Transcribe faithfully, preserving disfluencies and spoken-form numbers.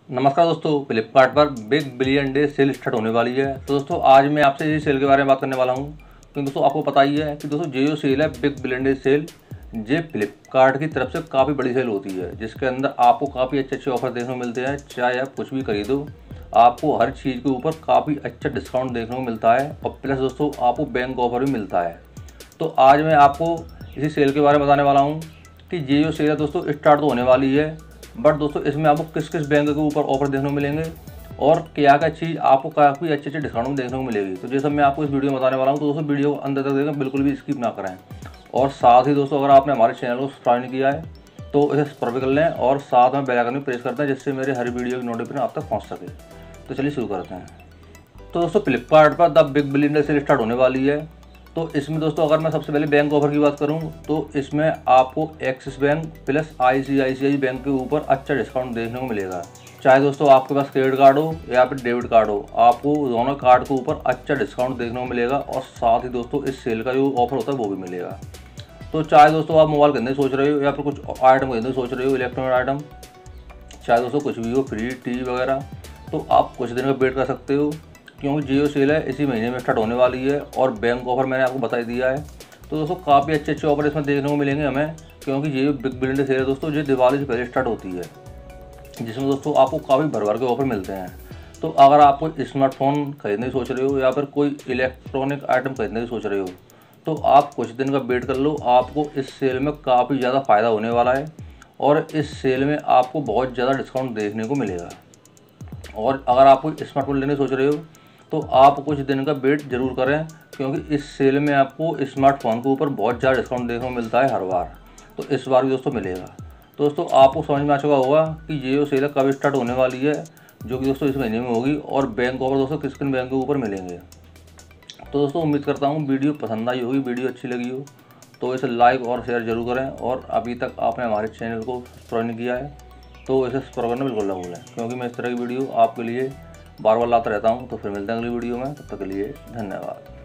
नमस्कार दोस्तों, फ्लिपकार्ट पर big billion day sale start होने वाली है। तो दोस्तों आज मैं आपसे इसी सेल के बारे में बात करने वाला हूं। क्योंकि दोस्तों आपको पता ही है कि दोस्तों ये जो सेल है बिग बिलियन डे सेल, ये फ्लिपकार्ट की तरफ से काफ़ी बड़ी सेल होती है, जिसके अंदर आपको काफ़ी अच्छे अच्छे ऑफर देखने को मिलते हैं। चाहे आप कुछ भी खरीदो, आपको हर चीज़ के ऊपर काफ़ी अच्छा डिस्काउंट देखने को मिलता है और प्लस दोस्तों आपको बैंक ऑफर भी मिलता है। तो आज मैं आपको इसी सेल के बारे में बताने वाला हूँ कि ये जो सेल है दोस्तों स्टार्ट तो होने वाली है, बट दोस्तों इसमें आपको किस किस बैंक के ऊपर ऑफर देखने को मिलेंगे और क्या क्या चीज़ आपको काफ़ी अच्छे अच्छे डिस्काउंट में देखने को मिलेगी। तो ये सब मैं आपको इस वीडियो में बताने वाला हूँ। तो दोस्तों वीडियो को अंदर तक देखें, बिल्कुल भी स्किप ना करें। और साथ ही दोस्तों अगर आपने हमारे चैनल को सब्सक्राइब नहीं किया है तो इसे सब्सक्राइब कर लें और साथ में बेल आइकन भी प्रेस करते हैं, जिससे मेरे हर वीडियो की नोटिफिकेशन आप तक पहुँच सके। तो चलिए शुरू करते हैं। तो दोस्तों फ्लिपकार्ट पर the big billion day sale start होने वाली है। तो इसमें दोस्तों अगर मैं सबसे पहले बैंक ऑफर की बात करूं तो इसमें आपको Axis bank plus ICICI bank के ऊपर अच्छा डिस्काउंट देखने को मिलेगा। चाहे दोस्तों आपके पास क्रेडिट कार्ड हो या फिर डेबिट कार्ड हो, आपको दोनों कार्ड के ऊपर अच्छा डिस्काउंट देखने को मिलेगा और साथ ही दोस्तों इस सेल का जो ऑफर होता है वो भी मिलेगा। तो चाहे दोस्तों आप मोबाइल खरीदने सोच रहे हो या फिर कुछ आइटम खरीदने सोच रहे हो, इलेक्ट्रॉनिक आइटम, चाहे दोस्तों कुछ भी हो, फ्री टीवी वगैरह, तो आप कुछ दिन का वेट कर सकते हो, क्योंकि जियो सेल है इसी महीने में स्टार्ट होने वाली है और बैंक ऑफर मैंने आपको बता दिया है। तो दोस्तों काफ़ी अच्छे अच्छे ऑफर इसमें देखने को मिलेंगे हमें, क्योंकि ये बिग बिलियन डे सेल है दोस्तों, ये दिवाली से पहले स्टार्ट होती है, जिसमें दोस्तों आपको काफ़ी भर भर के ऑफर मिलते हैं। तो अगर आप कोई स्मार्टफोन खरीदने की सोच रहे हो या फिर कोई इलेक्ट्रॉनिक आइटम खरीदने की सोच रहे हो, तो आप कुछ दिन का वेट कर लो, आपको इस सेल में काफ़ी ज़्यादा फ़ायदा होने वाला है और इस सेल में आपको बहुत ज़्यादा डिस्काउंट देखने को मिलेगा। और अगर आप कोई स्मार्टफोन लेने सोच रहे हो तो आप कुछ दिन का वेट जरूर करें, क्योंकि इस सेल में आपको स्मार्टफोन के ऊपर बहुत ज़्यादा डिस्काउंट देखने को मिलता है हर बार। तो इस बार भी दोस्तों मिलेगा। तो दोस्तों आपको समझ में आ चुका होगा कि ये जो सेल कब स्टार्ट होने वाली है, जो कि दोस्तों इस महीने में होगी, और बैंक ऑफर दोस्तों किस किन बैंक के ऊपर मिलेंगे। तो दोस्तों उम्मीद करता हूँ वीडियो पसंद आई होगी, वीडियो अच्छी लगी हो तो इसे लाइक और शेयर जरूर करें। और अभी तक आपने हमारे चैनल को सब्सक्राइब नहीं किया है तो इसे सब्सक्राइब करना बिल्कुल ना भूलें, क्योंकि मैं इस तरह की वीडियो आपके लिए बार बार लाता रहता हूँ। तो फिर मिलते हैं अगली वीडियो में, तब तक के लिए धन्यवाद।